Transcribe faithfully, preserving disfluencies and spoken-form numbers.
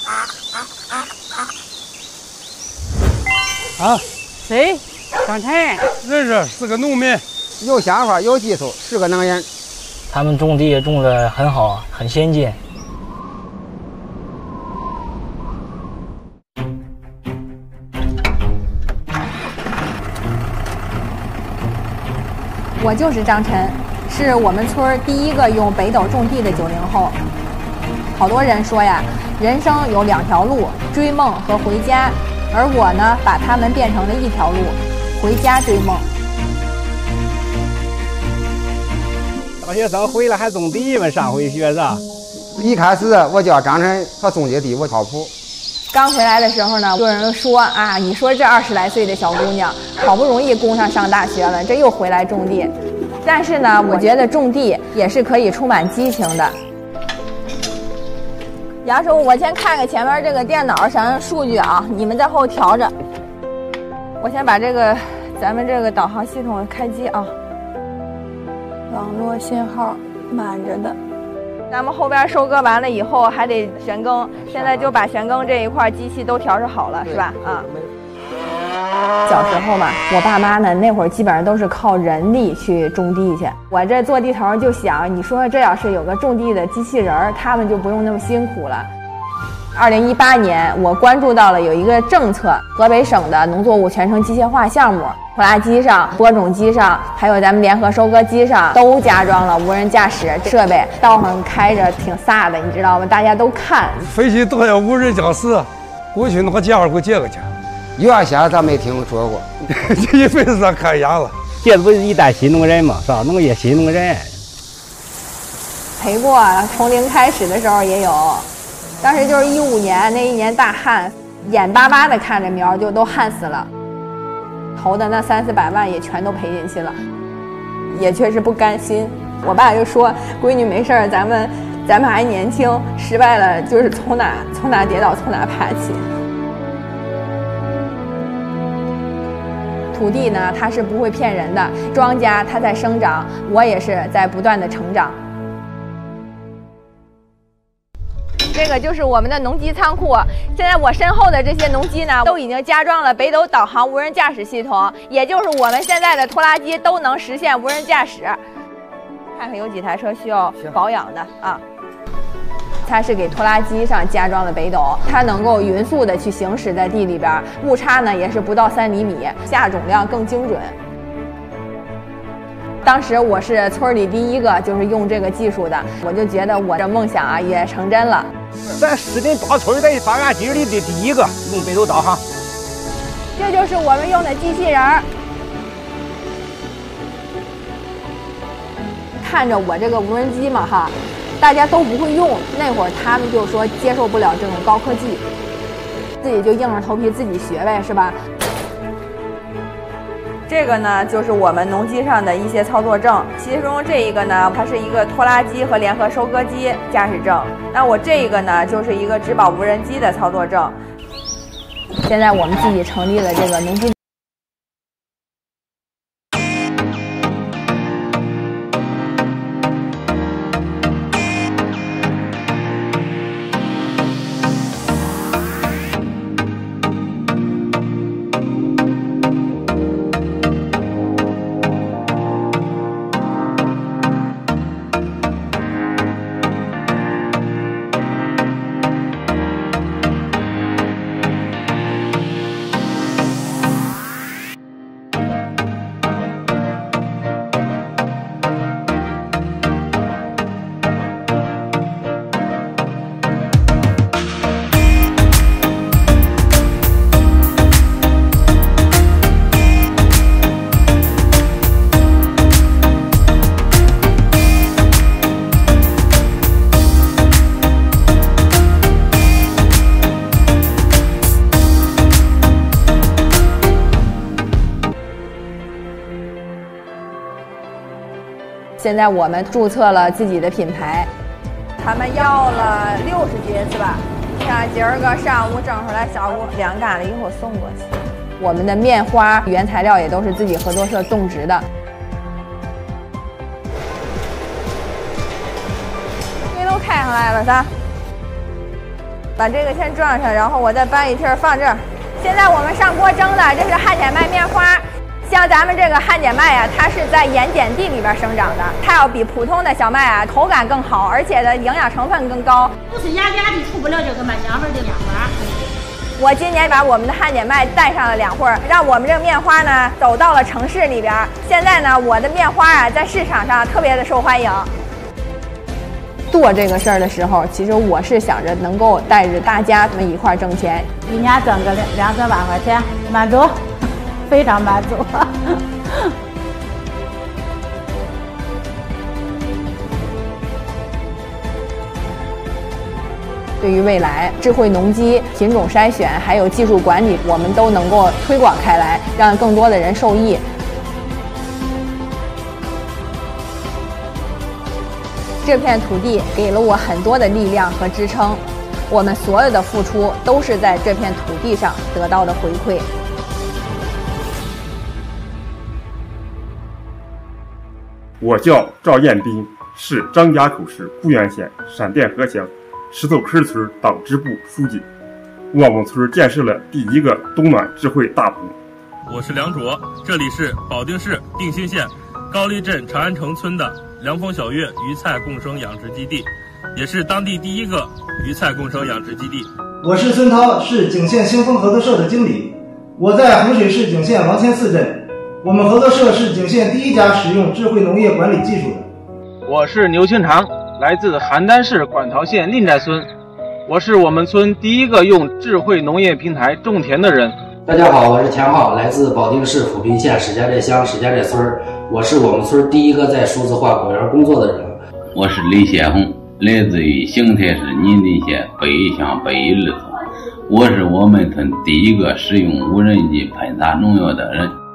啊， 谁？张晨， 认识，是个农民， 有想法，有技术，是个能人。 他们种地也种得很好，很先进。 我就是张晨，是我们村第一个用北斗种地的九零后。好多人说呀，人生有两条路，追梦和回家，而我呢，把他们变成了一条路，回家追梦。 大学生回来还种地吗？上回学是吧？ 一开始我叫张晨，他种的地不靠谱。 刚回来的时候呢，有人说啊，你说这二十来岁的小姑娘，好不容易供上上大学了，这又回来种地。但是呢，我觉得种地也是可以充满激情的。杨叔，我先看看前面这个电脑上的数据啊，你们在后调着。我先把这个咱们这个导航系统开机啊。网络信号满着的。咱们后边收割完了以后还得旋耕，现在就把旋耕这一块机器都调试好了，是吧？啊。小时候嘛，我爸妈呢那会儿基本上都是靠人力去种地去。我这做地头就想，你说这要是有个种地的机器人，他们就不用那么辛苦了。二零一八年，我关注到了有一个政策，河北省的农作物全程机械化项目，拖拉机上、播种机上，还有咱们联合收割机上都加装了无人驾驶设备，道上开着挺飒的，你知道吗？大家都看。 飞机都要无人驾驶，过去那个价给我借个去。 原先咱没听说过， 这一辈子咱看眼了。 这不是一代新农人嘛，是吧？农业新农人。 赔过，从零开始的时候也有。当时就是一五年那一年大旱，眼巴巴的看着苗就都旱死了，投的那三四百万也全都赔进去了，也确实不甘心。我爸就说：“闺女没事儿，咱们咱们还年轻，失败了就是从哪从哪跌倒从哪爬起。”土地呢，它是不会骗人的，庄稼它在生长，我也是在不断的成长。这个就是我们的农机仓库。现在我身后的这些农机呢，都已经加装了北斗导航无人驾驶系统，也就是我们现在的拖拉机都能实现无人驾驶。看看有几台车需要保养的啊？它是给拖拉机上加装了北斗，它能够匀速的去行驶在地里边，误差呢也是不到三厘米，下种量更精准。当时我是村里第一个就是用这个技术的，我就觉得我这梦想啊也成真了。 咱石林大村在发源地里的第一个用北斗导航， 这就是我们用的机器人儿。看着我这个无人机嘛哈，大家都不会用，那会儿他们就说接受不了这种高科技，自己就硬着头皮自己学呗，是吧？这个呢，就是我们农机上的一些操作证，其中这一个呢，它是一个拖拉机和联合收割机驾驶证。那我这一个呢，就是一个植保无人机的操作证。现在我们自己成立了这个农机。现在我们注册了自己的品牌，他们要了六十斤是吧？你看今儿个上午整出来小屋晾干了以后送过去。我们的面花原材料也都是自己合作社种植的。这都开上来了，仨。 把这个先装上，然后我再搬一屉放这儿。现在我们上锅蒸的，这是旱碱麦面花。像咱们这个旱碱麦啊，它是在盐碱地里边生长的，它要比普通的小麦啊口感更好，而且的营养成分更高。 不是压压的出不了这个麦香味的面花。 我今年把我们的旱碱麦带上了两会儿，让我们这个面花呢走到了城市里边。现在呢，我的面花啊在市场上特别的受欢迎。做这个事儿的时候，其实我是想着能够带着大家们一块儿挣钱， 一年挣个两两三万块钱，满足，非常满足。 对于未来智慧农机、品种筛选还有技术管理，我们都能够推广开来，让更多的人受益。这片土地给了我很多的力量和支撑，我们所有的付出都是在这片土地上得到的回馈。 我叫赵彦斌，是张家口市固原县闪电河乡石头坑村党支部书记。我们村建设了第一个冬暖智慧大棚。 我是梁卓，这里是保定市定兴县高丽镇长安城村的凉风小月鱼菜共生养殖基地，也是当地第一个鱼菜共生养殖基地。 我是孙涛，是景县兴丰合作社的经理。我在衡水市景县王谦寺镇，我们合作社是景县第一家使用智慧农业管理技术的。 我是牛清长，来自邯郸市馆陶县临寨村，我是我们村第一个用智慧农业平台种田的人。 大家好，我是田浩，来自保定市抚平县史家寨乡史家寨村，我是我们村第一个在数字化果园工作的人。 我是李显红，来自于邢台市宁定县北一乡北一日村，我是我们村第一个使用无人机喷洒农药的人。